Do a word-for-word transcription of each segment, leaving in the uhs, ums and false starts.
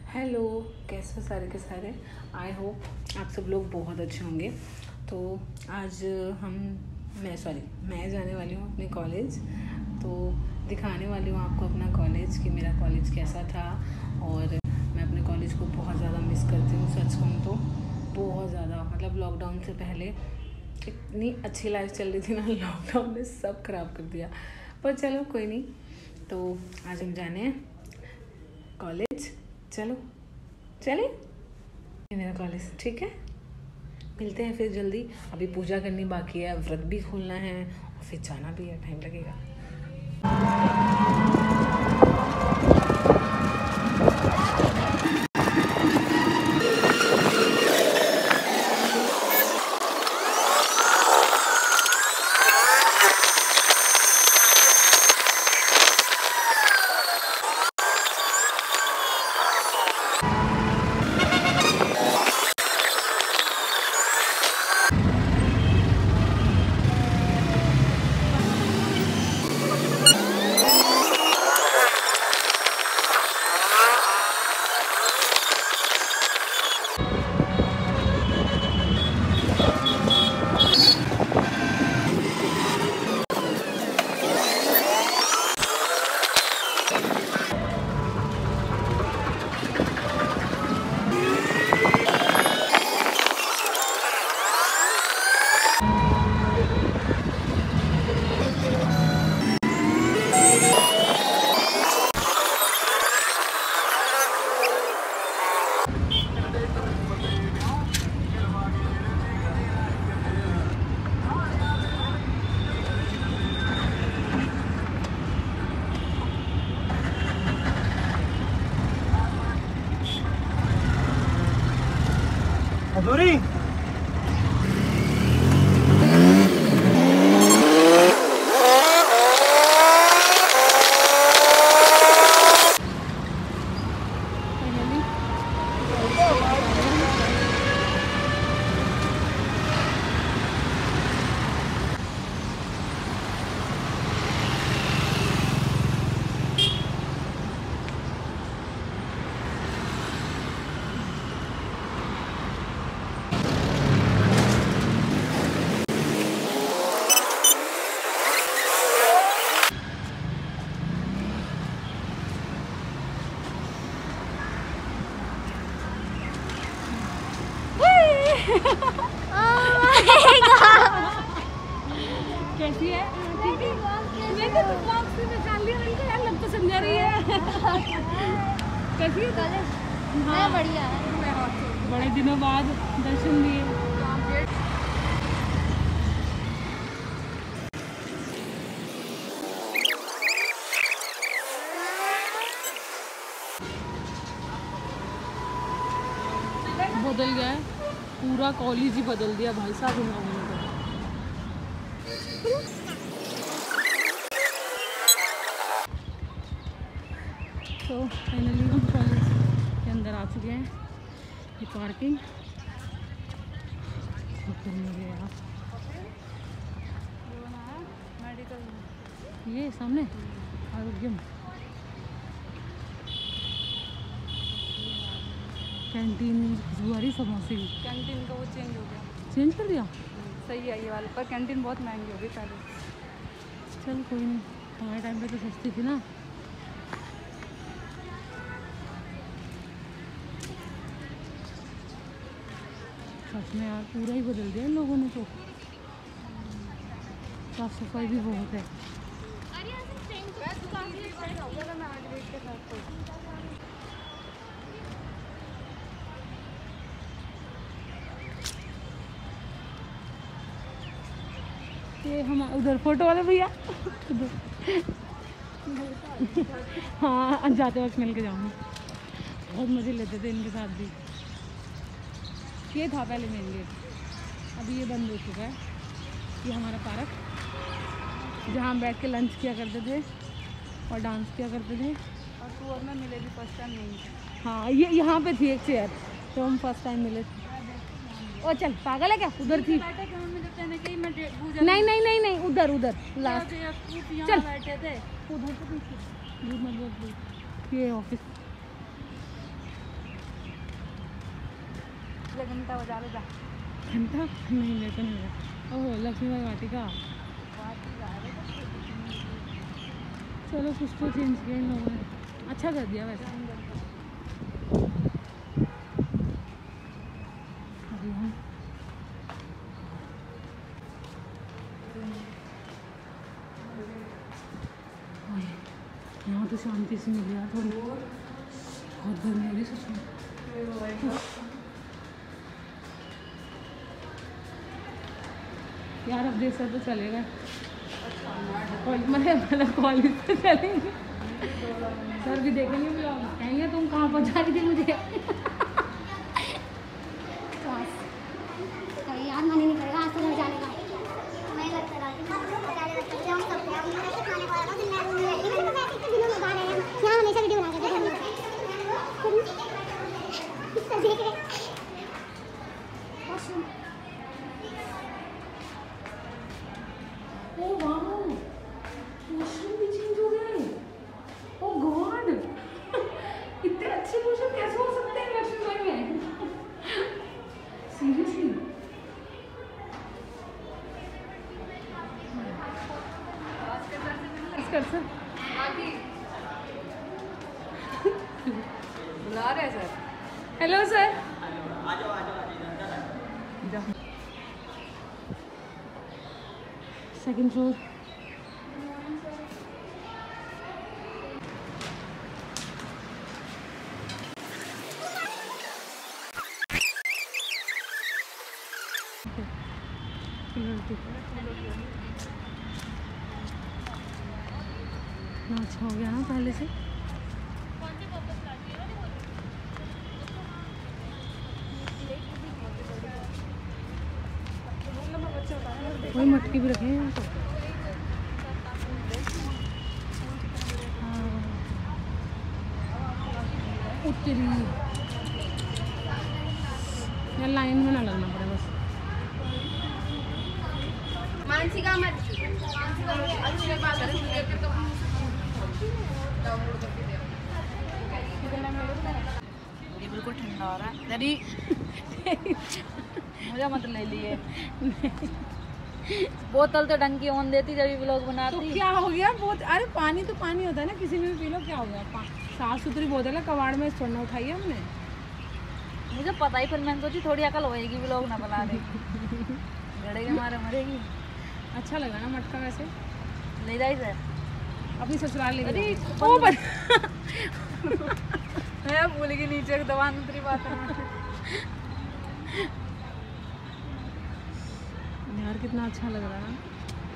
Hello, कैसे हो सारे के सारे। आई होप आप सब लोग बहुत अच्छे होंगे। तो आज हम मैं सॉरी मैं जाने वाली हूँ अपने कॉलेज। तो दिखाने वाली हूँ आपको अपना कॉलेज कि मेरा कॉलेज कैसा था। और मैं अपने कॉलेज को बहुत ज़्यादा मिस करती हूँ, सच कहूँ तो बहुत ज़्यादा। मतलब लॉकडाउन से पहले इतनी अच्छी लाइफ चल रही थी ना, लॉकडाउन ने सब खराब कर दिया। पर चलो कोई नहीं। तो आज हम जाने हैं कॉलेज। चलो चले, मेरा कॉलेज ठीक है। मिलते हैं फिर जल्दी। अभी पूजा करनी बाकी है, व्रत भी खोलना है और फिर जाना भी है, टाइम लगेगा। अधूरी कैसी है? ठीक है। मैंने तो बॉक्स में निकाल लिया, मैंने कहा यार लग तो समझा रही है। कैसी है कॉलेज? हाँ बढ़िया है। बड़े दिनों बाद दर्शन दिए। बदल गया है पूरा कॉलेज ही, बदल दिया भाई साहब इन लोगों ने। तो फाइनली हम कॉलेज के अंदर आ चुके हैं। ये पार्किंग ये सामने आरोग्यम कैंटीन जुआरी समोसे की कैंटीन का वो चेंज हो गया। चेंज कर दिया? सही है ये वाला, पर कैंटीन बहुत महंगी हो गई पहले। चल कोई नहीं, हमारे टाइम पे तो सस्ती थी ना। सच में यार पूरा ही बदल दिया इन लोगों ने तो। साफ सफाई भी बहुत है। ये हम उधर फोटो वाले भैया हाँ जाते वक्त मिल के जाऊँगी। बहुत मज़े लेते थे इनके साथ भी। ये था पहले मेन गेट, अभी ये बंद हो चुका है। ये हमारा पार्क जहाँ हम बैठ के लंच किया करते थे और डांस किया करते थे। और टूर में मिले भी फर्स्ट टाइम नहीं थे। हाँ ये यहाँ पे थी एक चेयर, तो हम फर्स्ट टाइम मिले थे। ओ चल पागल है क्या, उधर थी। नहीं नहीं नहीं नहीं उधर उधर लास्ट चल बैठे थे उधर तो ये ऑफिस इसलिए घंटा बजा ले जा। घंटा नहीं, मेरे को नहीं लगा। ओह लक्ष्मीबाई वाटिका। चलो कुछ तो चेंज किया इन लोगों ने, अच्छा कर दिया वैसे। अभी हम यहाँ तो शांति से मिली यार थोड़ी, बहुत गर्मी हो रही सच में। यार अब देख सर तो चलेगा, मतलब कॉलेज से चलेंगे, सर भी देखेंगे ब्लॉग, कहेंगे तुम कहाँ पहुँचा रही थी मुझे। यार मन ही नहीं करेगा आज तो घर जाने का। मैं लगता है हम सब खाने वाला था, फिर मैं रूम में बैठी, मैंने कहा इतने दिनों में बाहर आए हम, यहाँ हमेशा वीडियो बना के देख रहे। ओ वाह, वॉशरूम भी चेंज हो गए। ओ गॉड, इतने अच्छे वॉशरूम कैसे हो सकते हैं लक्ष्मीबाई में? सीरियसली कर सर बुला रहे हैं sir. Hello sir. Second floor. इतना अच्छा हो गया ना पहले से। वही मटकी भी रखे हैं यहाँ पर। उत्तरी या लाइन में ना लगना पड़े बस। मानसिका मत ये बिल्कुल ठंडा हो रहा है। दरी मुझे मत ले लिए। बोतल तो ढंग की ओन देती जब व्लॉग बनाती। तो क्या हो गया? बहुत, अरे पानी तो पानी होता है ना, किसी में भी पी लो, क्या हो गया? साफ सुथरी बोतल है, कबाड़ में छोड़ना उठाई है हमने। मुझे पता ही, फिर मैंने सोची थोड़ी अकल होएगी व्लॉग ना बना दे। गड़े के मारे मरेगी। अच्छा लगा ना मटका वैसे? ले जाइए सर अपनी ससुराल ले अरे ओ पर मैं भूल गई नीचे दवान उतरी बात है। यार कितना अच्छा लग रहा है ना।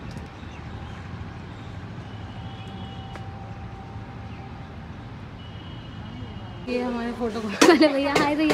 ये हमारे फोटो वाले भैया, हाय भैया।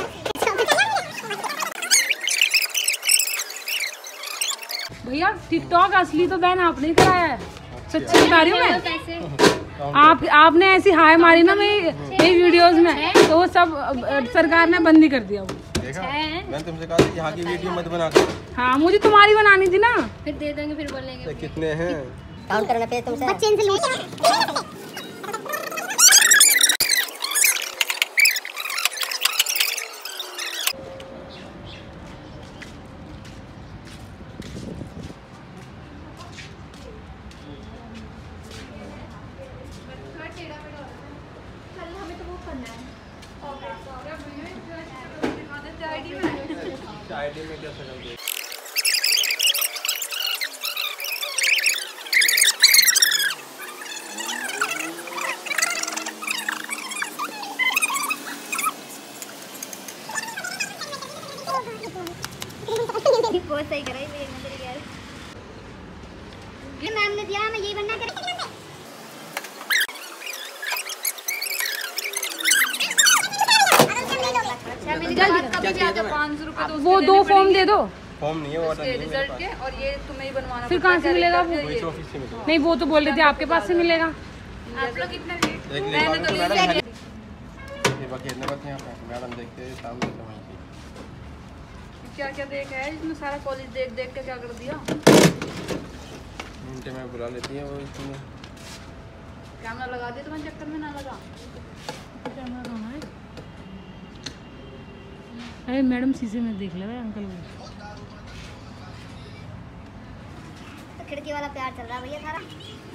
भैया टिकटॉक असली तो बैन आपने ही कराया है, सच्ची बता रही हूँ मैं। आप आपने ऐसी हाय मारी ना मेरी मेरी वीडियोस में, तो वो सब सरकार ने बंद ही कर दिया वो। देखा? मैंने तुमसे कहा था यहाँ की वीडियो मत बना कर। हाँ मुझे तुम्हारी बनानी थी ना। फिर दे देंगे, फिर बोलेंगे कितने हैं? काउंट करना पे तुमसे बच्चे इनसे लूट। आईडी में क्या सकल दे? बहुत सही करा ये मेरे यार। ये मैम ने दिया, मैं यही बनना कर। पाँच सौ रुपए तो वो दो फॉर्म दे दो। फॉर्म नहीं है वो रिजल्ट के, और ये तुम्हें ही बनवाना। फिर कहाँ से मिलेगा वो? वही ऑफिस से मिलेगा। नहीं वो तो बोल रहे थे आपके पास से मिलेगा। आप लोग कितने एक मैंने तो मैडम ये बाकी इतने बच्चे यहाँ पे मैडम देखते हैं सामने समझती क्या क्या देखा है इसमें, सारा कॉलेज देख देख के क्या कर दिया। घंटे में बुला लेती है वो इसमें। कैमरा लगा दिया तुम्हारे चक्कर में ना लगा। कैमरा कहाँ है? अरे मैडम शीशे में देख ले अंकल को। तो खिड़की वाला प्यार चल रहा है भैया सारा।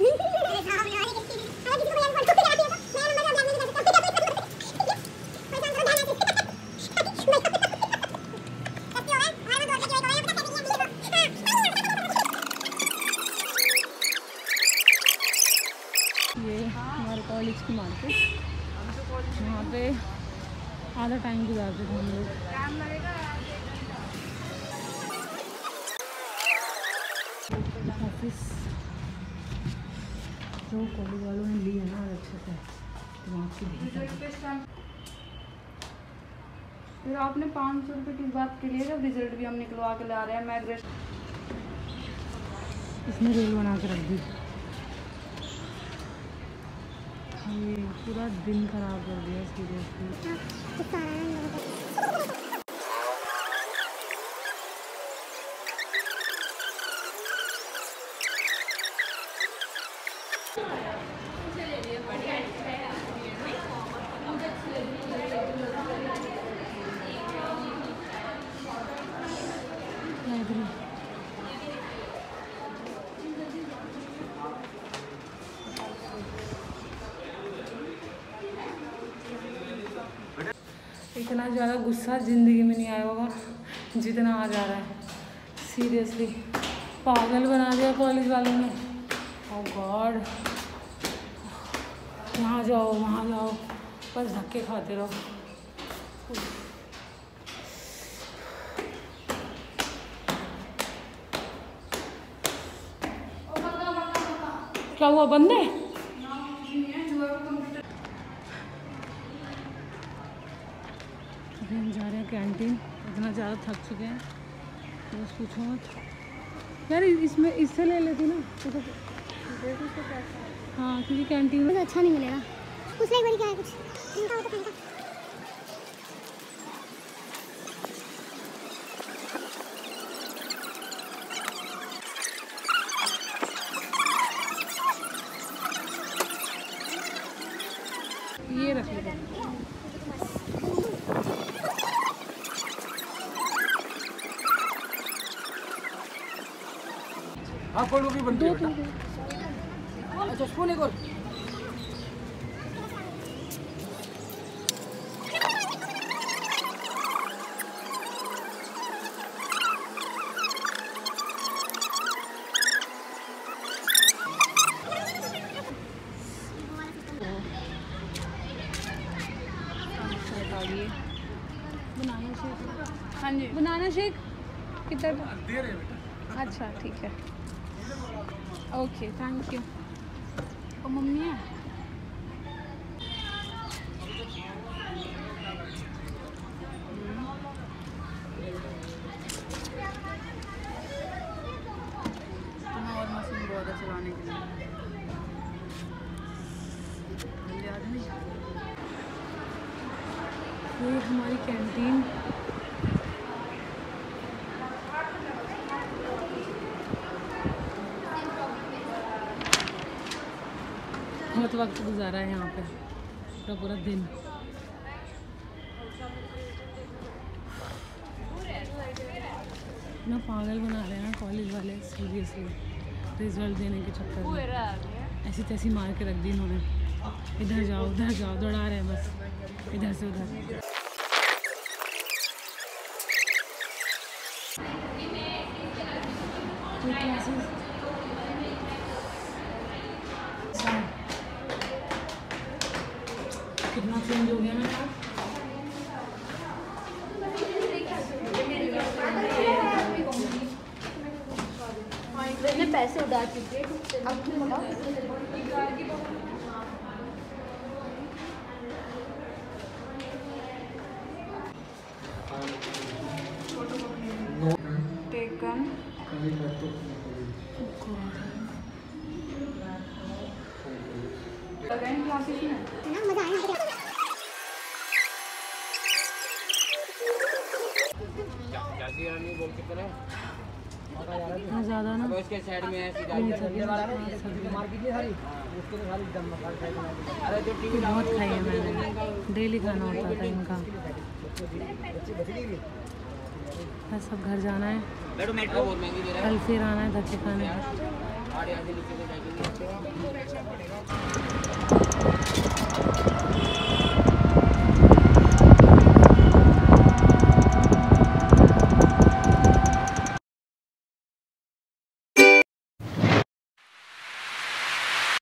ये हमारे कॉलेज की मार्केट, यहाँ पे आधा टाइम गुजारते थे हम लोग। ऑफिस जो कॉलेज वालों ने ली है ना अच्छे से, तो वहाँ की फिर आपने पाँच सौ रुपये किस बात के लिए, जब रिजल्ट भी हम निकलवा के ला रहे हैं। मैं ग्रेड इसने रेल बना के रख दी। ये पूरा दिन खराब कर दिया सीरियसली। इतना ज़्यादा गुस्सा ज़िंदगी में नहीं आया होगा जितना आ जा रहा है। सीरियसली पागल बना दिया कॉलेज वालों ने। ओह गॉड, यहाँ जाओ वहाँ जाओ, बस धक्के खाते रहो। क्या हुआ, बंद है? अभी हम जा रहे हैं कैंटीन। इतना ज़्यादा थक चुके हैं बस पूछो मत यार। इसमें इससे ले लेती ना तो, हाँ क्योंकि कैंटीन में अच्छा नहीं मिलेगा। उसने एक बार क्या है कुछ इनका होता है। ये रख लो। हाँ कोल्ड कॉफी बनती है बेटा। अच्छा स्पून एक और। Banana shake. हाँ जी, बनाना शेक कितना? दे रहे हैं बेटा। अच्छा ठीक है, ओके थैंक यू। और मम्मी है? और मशीन बहुत है चलाने के लिए। ये हमारी कैंटीन। बहुत वक्त गुजारा है यहाँ पे, पूरा पूरा दिन। ना पागल बना रहे हैं ना कॉलेज वाले सीरियसली, रिजल्ट देने के चक्कर में ऐसी तैसी मार के रख दी इन्होंने। इधर जाओ उधर जाओ, दौड़ा रहे हैं बस इधर से उधर। क्लासेस कितना चेंज हो गया ना यार। मैंने पैसे उड़ा चुके अब तुम बताओ। टेकन क्लासेस में मजा आया। जल्दी आनी बोल के करें। इतना ज़्यादा ना अब उसके साइड में है सीधा मार्केट है सारी, उसके तो सारी एकदम। अरे जो टीवी बहुत खाई है मैंने, डेली खाना होता था इनका। बस सब घर जाना है, कल फिर आना है धक्के खाने।